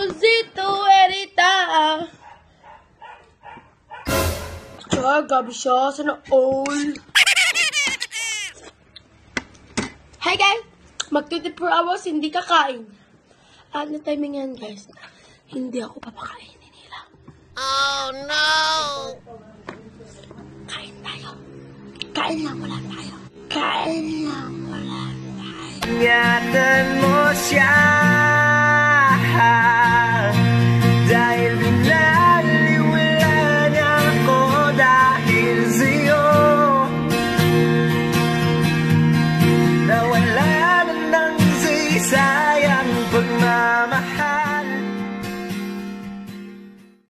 Rosito Erita. Tsaka, gabi siya. Sana all. Hi guys! Mag-24 hours, hindi kakain. Ano timing yan guys? Hindi ako papakainin nila. Oh no! Kain tayo. Kain lang wala tayo. Kain lang wala tayo. Ingatan mo siya.